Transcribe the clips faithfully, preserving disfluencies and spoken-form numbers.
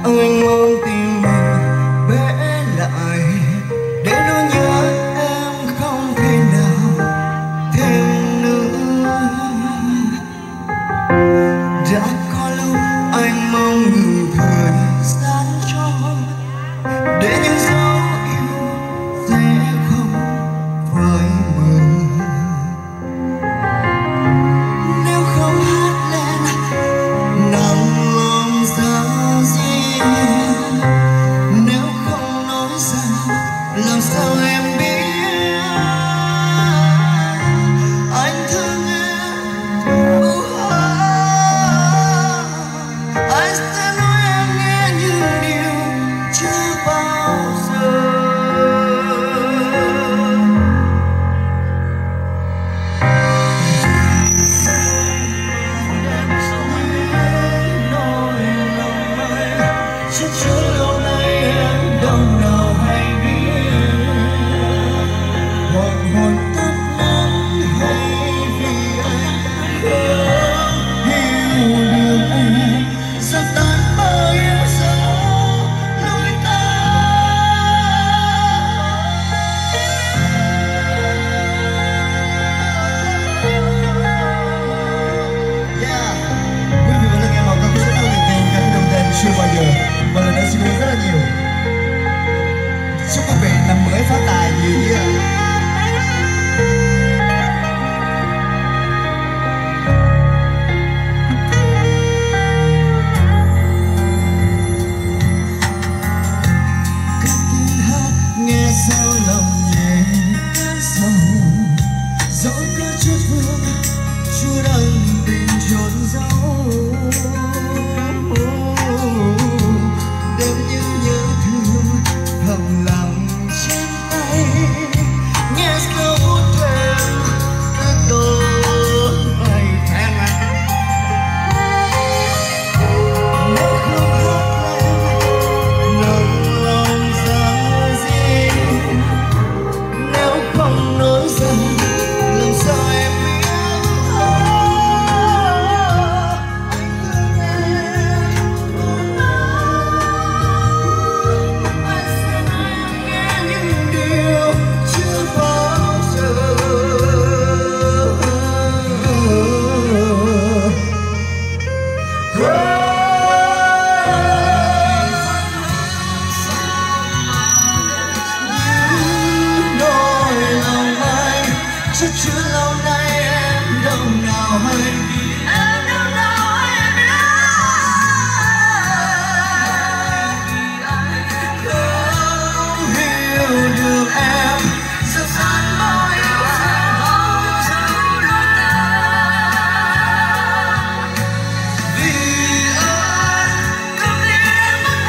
anh mong tim mình vẽ lại để nỗi nhớ em không thể nào thêm nữa. Đã có lúc anh mong ngừng thời gian cho để những dấu yêu sẽ không phai mờ. Nếu không hát lên nặng lòng ra gì, nếu không nói ra làm sao em biết anh thương em. uh, Anh sẽ nói em nghe những điều chưa bao giờ. Chắc chắn lâu nay em đâu nào hay biết, hoàng hôn tắt nắng hay vì anh không hiểu được em sao tan bao yêu dấu lối ta. Yeah, quý vị và nghe một ca khúc rất là tình tình ca khúc đồng tên chưa bao giờ. Và lần nữa xin cảm ơn rất là nhiều. Chúc quý vị năm mới phát tài nhiều nhé. Cất tiếng hát nghe sao lòng nhẹ cơn sầu, dẫu có chút vương chưa đành tình chôn giấu. Đêm như nhớ thương thầm lặng trên tay, nghe sâu thêm cứ đôi ngày thèm anh. Nếu không hát lên nặng lòng ra gì, nếu không nói ra làm sao em biết chắc chưa lâu nay em đâu nào hay biết, em đâu nào hay biết anh không hiểu được em sao san bao yêu dấu đôi ta. Vì anh không biết mất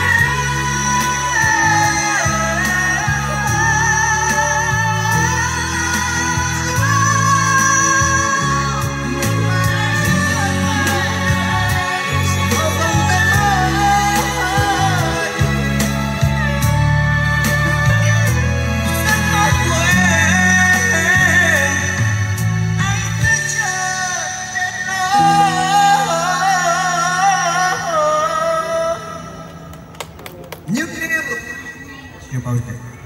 những điều chưa bao giờ.